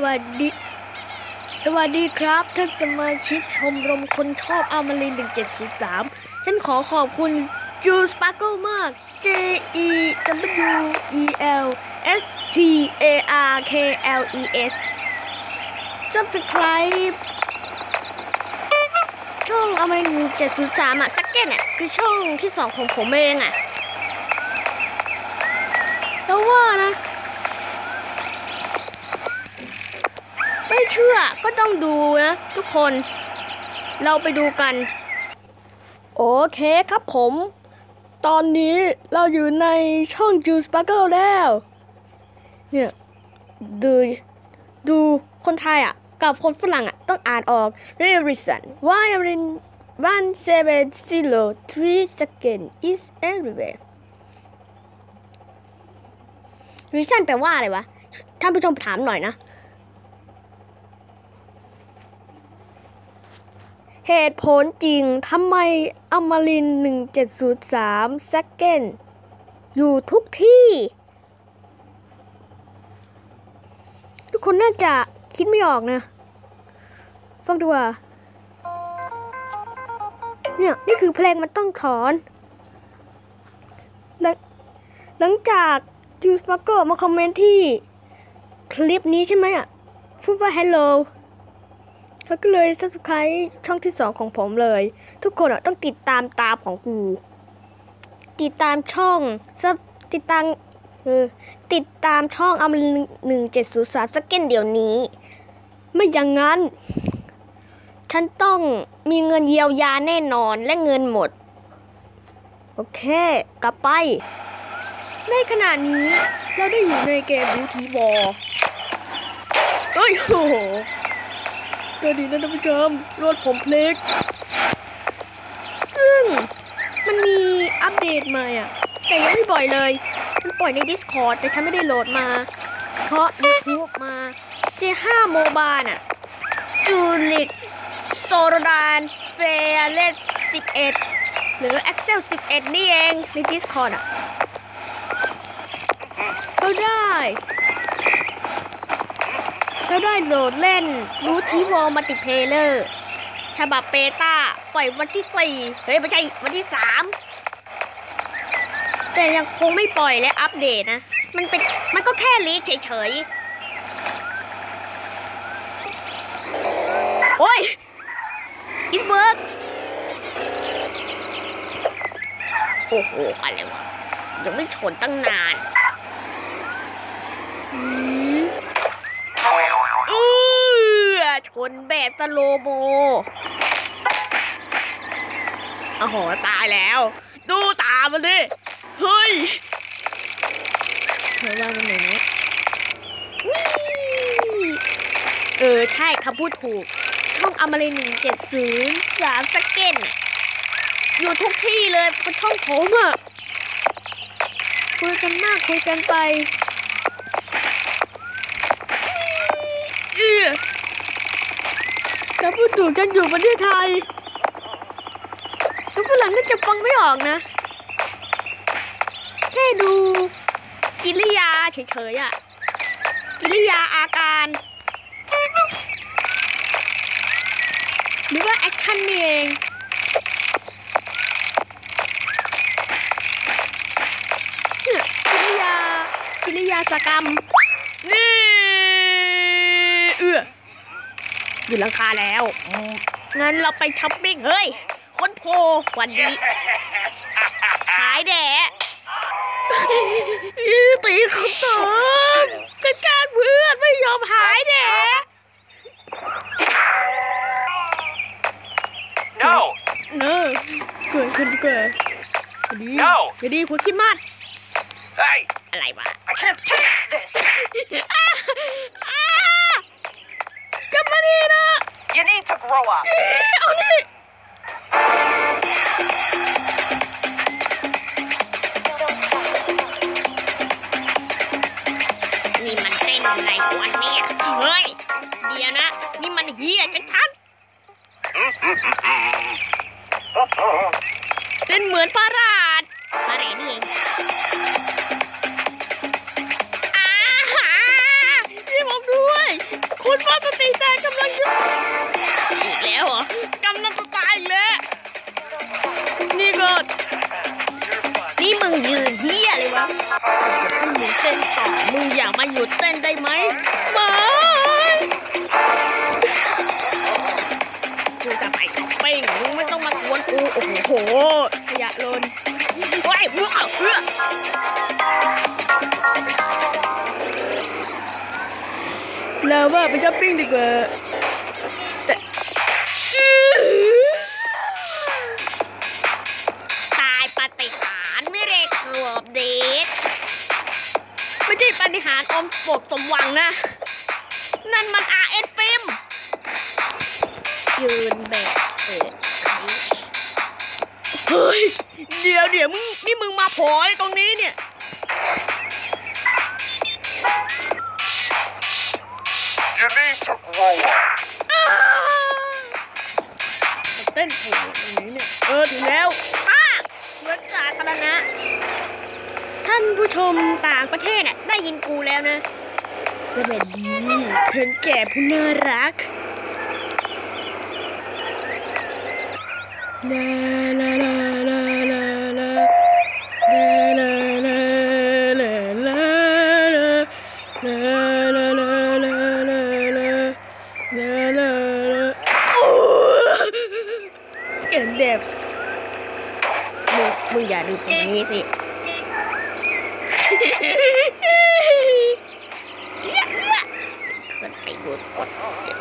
วัสดีสวัสดีครับท่านสมาชิกชมรมคนชอบอามาริน1703ฉันขอบคุณจูสปาร์เกิลมาก JEWELSPARKLES Subscribe ช่องอามาริน1703สักเก็ตคือช่องที่2ของผมเองแล้วว่านะไม่เชื่อก็ต้องดูนะทุกคนเราไปดูกันโอเคครับผมตอนนี้เราอยู่ในช่อง Juice Sparkle แล้วเนี่ยดูคนไทยกับคนฝรั่งต้องอ่านออก Reason why in 1703 second is everywhere Reason แปลว่าอะไรวะท่านผู้ชมถามหน่อยนะเหตุผลจริงทำไมอมรินทร์1703 second อยู่ทุกที่ทุกคนน่าจะคิดไม่ออกนะฟังดูว่าเนี่ยนี่คือเพลงมันต้องถอนหลังจากจูสปาร์เกิลมาคอมเมนต์ที่คลิปนี้ใช่ไหมพูดว่า helloเขาก็เลย subscribe ช่องที่2ของผมเลยทุกคนต้องติดตามของกูติดตามช่องติดตามช่องอมรินทร์1703สักเก้นเดี๋ยวนี้ไม่อย่างนั้นฉันต้องมีเงินเยียวยาแน่นอนและเงินหมดโอเคกลับไปในขณะนี้เราได้อยู่ในเกมบูทีวอร์โอ้โหก็ดีนะท่านผู้ชมรถผมเพล็กซึ่งมันมีอัปเดตมาแต่ยังไม่บ่อยเลยมันปล่อยใน Discord แต่ฉันไม่ได้โหลดมาเพราะ YouTube มาJ5 Mobileจูลิกโซโรดานเฟเลส11หรือ Excel 11นี่เองใน Discordเราได้โหลดเล่นรูทีวอลมัลติเพลเยอร์ฉบับเบต้าปล่อยวันที่4เฮ้ยไม่ใช่วันที่3แต่ยังคงไม่ปล่อยและอัปเดตนะมันก็แค่ลีกเฉยๆโอ้ยอินเวิร์กโอ้โหอะไรวะยังไม่ชนตั้งนานชนแบบสโลโมโอ้โหตายแล้วดูตามันดิเฮ้ยเธอว่ามันไหนนะใช่คำพูดถูกช่องอมรินทร์1703สักเก้นอยู่ทุกที่เลยเป็นช่องผมคุยกันมากคุยกันไปถ้าพูดถูกกันอยู่ประเทศไทยทุกฝรั่งน่าจะฟังไม่ออกนะแค่ดูกิริยาเฉยๆกิริยาอาการหรือว่าแอคชั่นนี่เองกิริยาสกรรมนี่อยู่หลังคาแล้วงั้นเราไปช้อปปิ้งเฮ้ยคนโพวันนี้หายแดะตีคำตอบกันการเพื่อนไม่ยอมหายแดะ No เกิดดีคุณคิดมาก Hey อะไรวะ I can't take this กลับมาดีนะ You need to grow up เอาดินี่มันเต้นในวันนี้เฮ้ยเดี๋ยวนะนี่มันเฮียชัดเต้นเหมือนพระราชอะไรนี่เองช่วยผมด้วยคแต่กำลังจะอีกแล้วเหรอกำลังจะตายอีกแล้วนี่ก็นี่มึงยืนเฮียเลยวะจะให้มึงเต้นต่อมึงอยากมาหยุดเต้นได้ไหมไม่กูจะไปช้อปปิ้งมึงไม่ต้องมากวนกูโอ้โหขยะล้นว้ายเพื่อเราว่าไปช้อปปิ้งดีกว่าตายปาฏิหาริย์ไม่เรกเกือบเดทไม่ใช่ปาฏิหาริย์อมปกสมหวังนะนั่นมัน RS ฟิล์มยืนแบบเฮ้ยเดี๋ยวมึงนี่มึงมาโผล่ตรงนี้เนี่ย You need to grow up. เต้นอยู่ตรงนี้เนี่ยถึงแล้วสวนสาธารณะท่านผู้ชมต่างประเทศน่ะได้ยินกูแล้วนะสวัสดีคนแก่ผู้น่ารักลาลาลาลาลาลาลาลาลาลาลาลาลาลาลาลาลาลาลาเกินเด็บมึงอย่าดูตรงนี้สิมันไปดูกด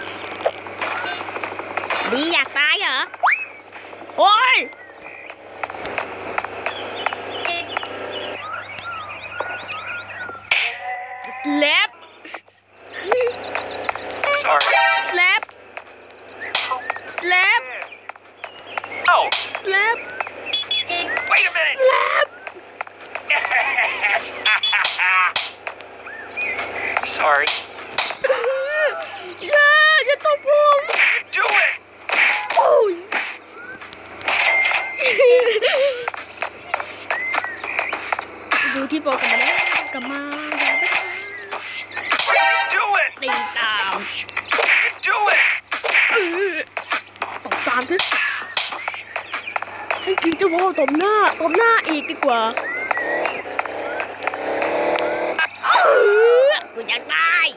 ดีอยากตายเหรอโอ้ยแลบ Sorry. แลบแลบ Oh, แลบ wait a minute. แลบ Sorry. อย่าตบผม Do it. โอ้ยดูที่บอกกันมาแล้วกลับมา Do it. ตีตาม Do it. ตบตามที่ให้กินจะว่าตบหน้าอีกดีกว่ากูอยากตาย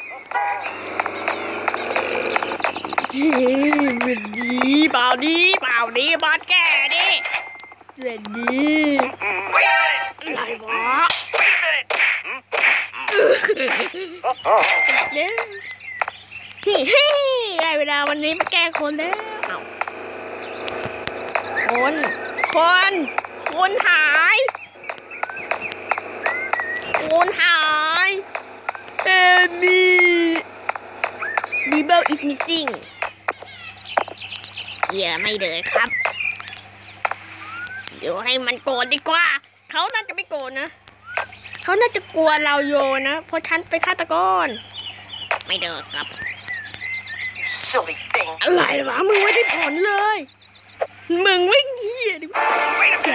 มันดีเปล่าดีบอสแก่ดิสวัสดี Wait a อะไร minute. วะ Wait a minute. เนี่ยได้เวลาวันนี้มาแกล้งคนแล้วคนหายเอมี่เบิล is missing เหยื่อไม่เดินครับเดี๋ยวให้มันโกรธดีกว่าเขาน่าจะไม่โกรธนะเขาน่าจะกลัวเราโยนะเพราะฉันเป็นฆาตกรไม่เดินครับ You silly thing. อะไรวะมึงไม่ได้ผลเลยมึงวิ่งเหี้ยดิ Wait a minute.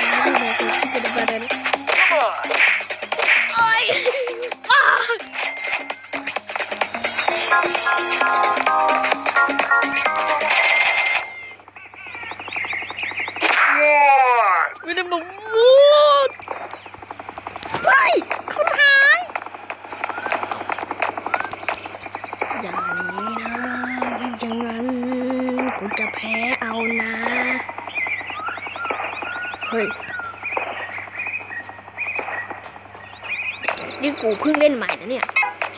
โ Come on. อ้ยอ้า What? ไม่ได้บอกมูดเฮ้ยคนหายอย่างนี้นะไม่อย่างนั้นกูจะแพ้เอานะเฮ้ยนี่กูเพิ่งเล่นใหม่นะเนี่ย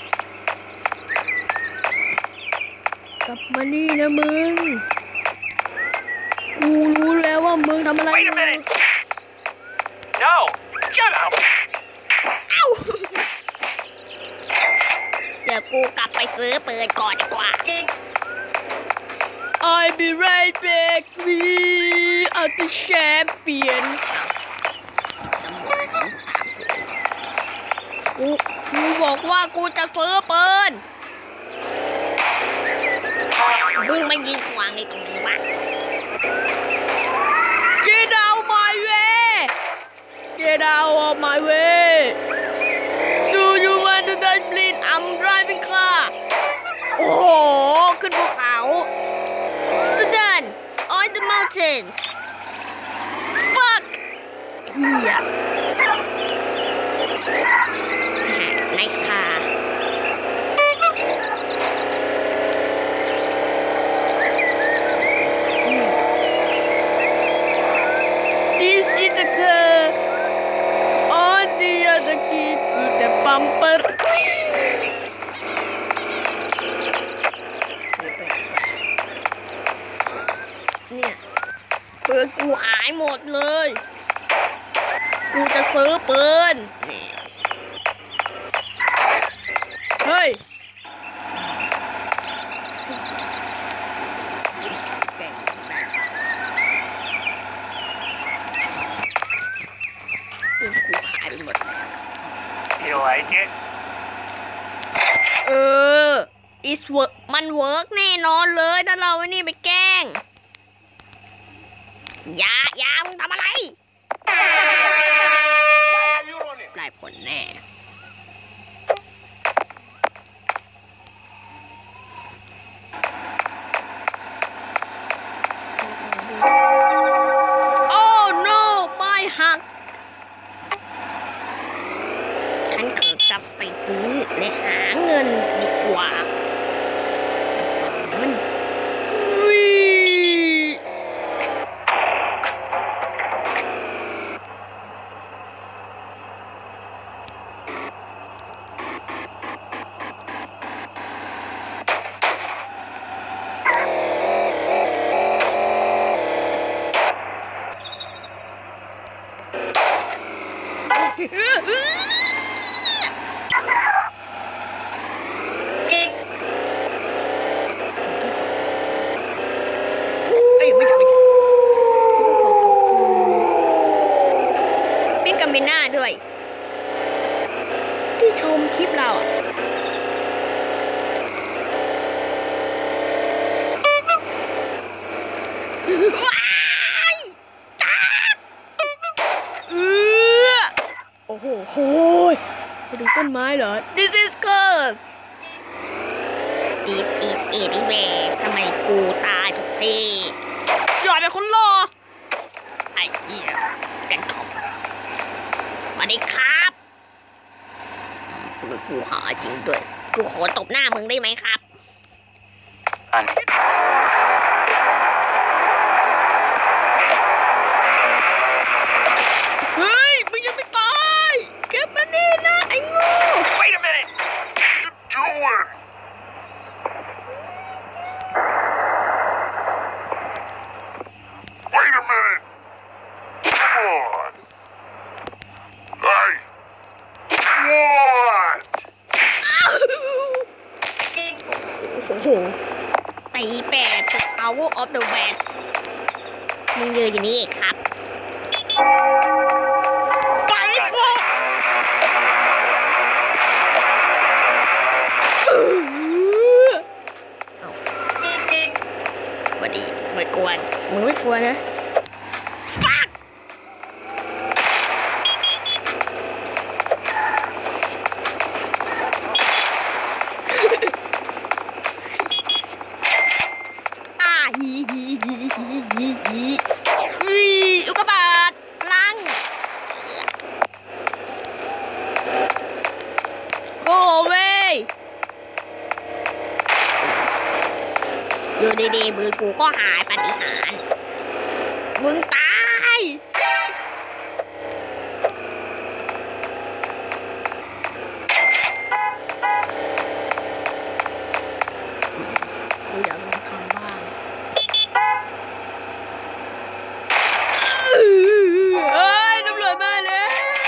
กลับมานี่นะมึงกูรู้แล้วว่ามึงทำอะไร Wait a minute. No. Shut up. เอ้าเดี๋ยวกูกลับไปซื้อปืนก่อนดีกว่า I'll be right back we are the champion กูบอกว่ากูจะซื้อปืนมึงมายิงขวางในตรงนี้วะ Get out my way Get out of my way Do you want to die please I'm driving car โอ้โห mountain fuck เฮีย nice car this is the car on the other key to the bumper เนี่ยปืนกูหายหมดเลยกูจะซื้อปืนนี่เฮ้ยปืนกูหายไปหมดแล้ว You like it? it's work มันเวิร์กแน่นอนเลยถ้าเราไอ้นี่ไปแกล้งอย่ามึงทำอะไรได้ผลแน่โอ้ no ป้ายหักฉันเกิดกลับไปซื้อและหาเงินดีกว่ามันไม่ใช่พี่กัมเบน่าด้วยที่ชมคลิปเราอ่ะว้ายจ้าโอ้โหไปดูต้นไม้เหรอ This is curse This is anywhere ทำไมกูตายทุกทีจอยเป็นคนรอไอ้เหี้ยกันขอบมาดิครับกูหาจริงด้วยกูขอตบหน้ามึงได้ไหมครับ เฮ้ยมึงยังไม่ตายเก็บมันนี่นะไอ้โง่ Wait a minute! What are you doing? Wait a minute! Come on! Hey! What? โอ้โหตีแปด The Power of the West มึงยืนอยู่นี่ครับไปก่อนสวัสดีไม่กวนมึงไม่กวนนะฟักอุกกาบาตลังโอ้เว้ยอยู่ดีๆมือกูก็หายปาฏิหาริย์มึงตายกูอยากลองทำบ้างเอ้ยตำรวจมาแล้ว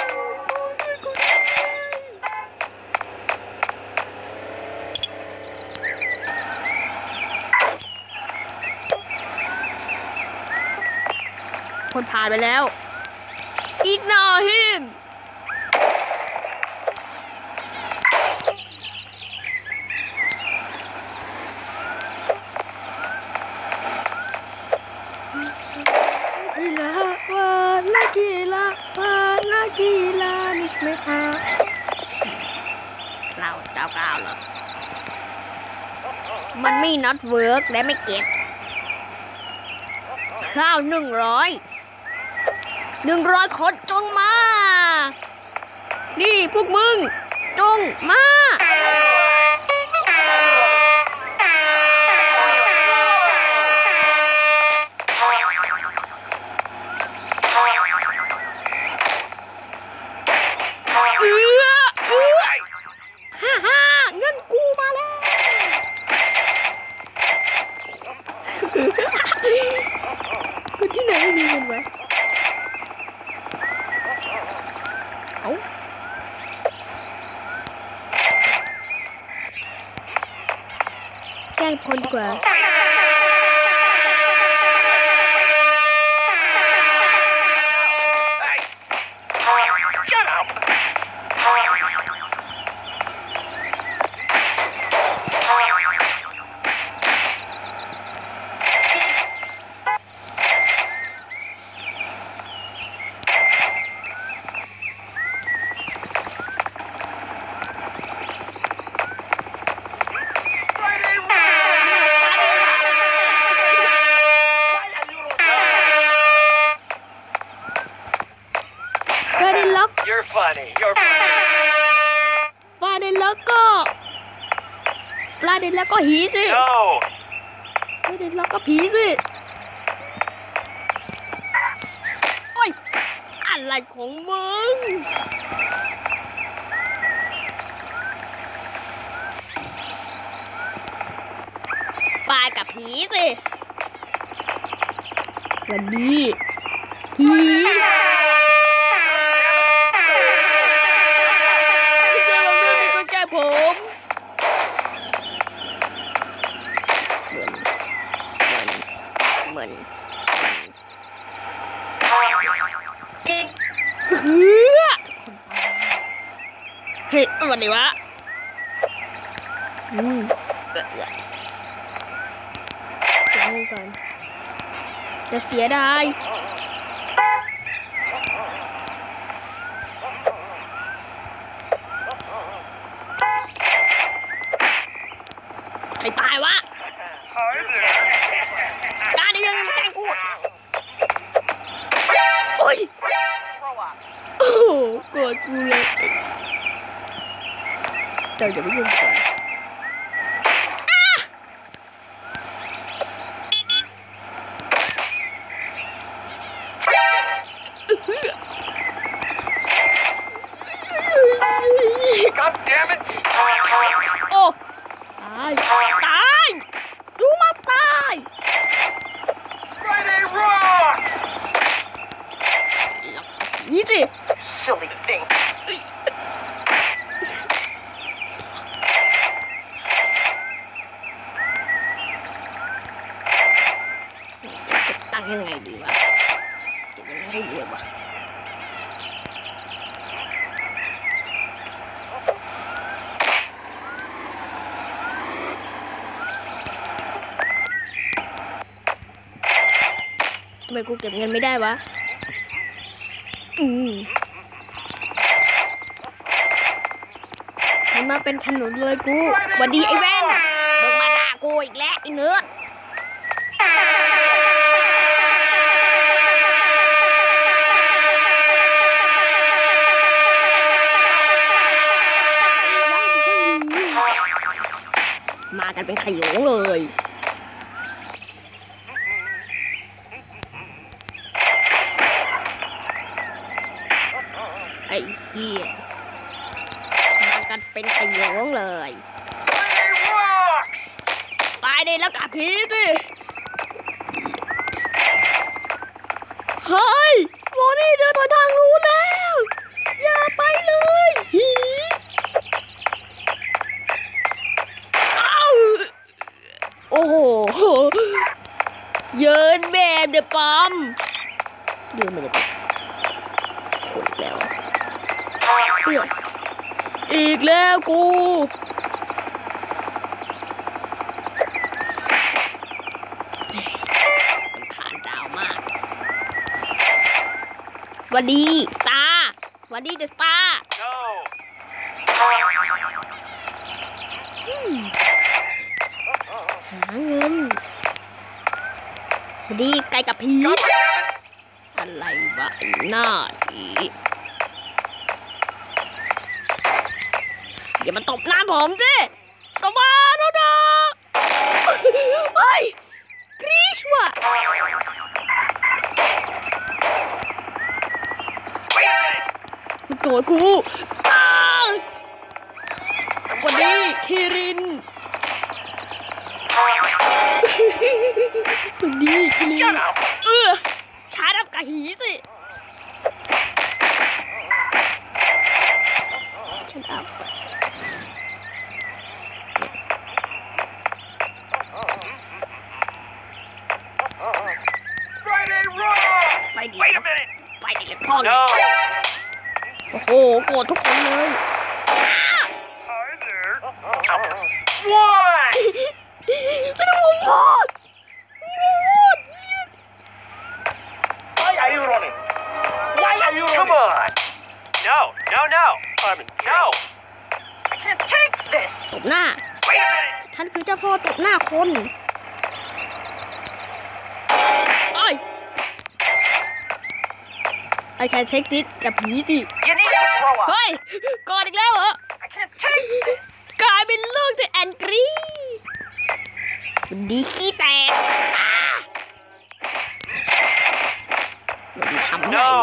คนผ่านไปแล้วอีกหน่อยหินกีฬานิชไม่ค่ะเราเจ้าก้าวเหรอมันไม่ not work และไม่เก็ตข้าว100 คนจงมา นี่พวกมึงจงมา ฮ่าเงินกูมาแล้วกูที่ไหนไม่มีเงินวะเอาแกล้งคนดีกว่า Shut up! You're funny. You're funny. ปลาเด็นแล้วก็หีสิ No. ปลาเด็นแล้วก็ผีสิโอ้ยอะไรของมึงปลากับผีสิวันดีผีผมเหมือนเฮ้ยวันนี้วะเดี๋ยวก่อนจะเสียดายไอ้ตายวะการนี้ยังไม่แกล้งกูโอ้ยโอ้โหโกรธกูเลยเจ้าอย่าไปยุ่งก่อน God damn it! โอ้ตายดูมาตาย Friday rocks! นี่สิ Silly thing. จะตั้งยังไงดีวะจะยังไงให้ดีวะทำไมกูเก็บเงินไม่ได้วะมันมาเป็นถนนเลยกูหวัดดีไอ้แว่นมึงมาด่ากูอีกแล้วไอ้เนื้อมากันเป็นขโยงเลยไอ้เหี้ยมากันเป็นขโยงเลย Friday rocks! ตายได้แล้วกับผีสิเฮ้ยโมนี่เดินมาทางนู้นแล้วอย่าไปเลยหีโอ้โหเยินแบบเดอะปั๊มยืนมาเลยขดแล้วอีกแล้วกูขานเจ้ามากวันดีตาวันดีเดอะตา No. หาเงินดีไกลกับผีอะไรวะไอ้หน้าดีอย่ามาตบหน้าผมสิตบมาโนดาเฮ้ยกรีชว่ะ Wait a minute. มันโกรธกูวันนี้คิรินวันนี้คิริน Shut up. ชาดับกะหีสิฉันเอา Right and wrong. ไปดิ Wait a minute. ไปดิเลยพ่อ No. โอ้โหโกรธทุกคนเลย Hi there. What? ไม่ต้องผมพ่อ Why are you running? Why are you running? Come on. No, no, no. No. I can't take this. ตบหน้า Wait a minute. ฉันคือเจ้าพ่อตบหน้าคนไอ้I can take this กับผีสิ You need to grow up. เฮ้ยกอดอีกแล้วเหรอ I can't take this. กลายเป็นลูกที่แอนกรีมันดีขี้แตกมันทำไง No.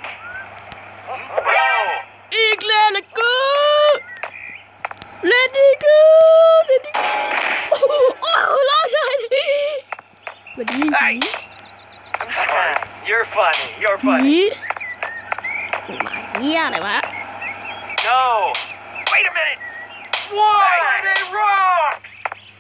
No. อีกแล้วล่ะกูเลดี้กูเลดี้กูโอ้โหร้องไห้มันดีผี I'm sorry. You're funny. You're ผี funny. หมาเหี้ยอะไรวะ No. Wait a minute. What? Right and wrong.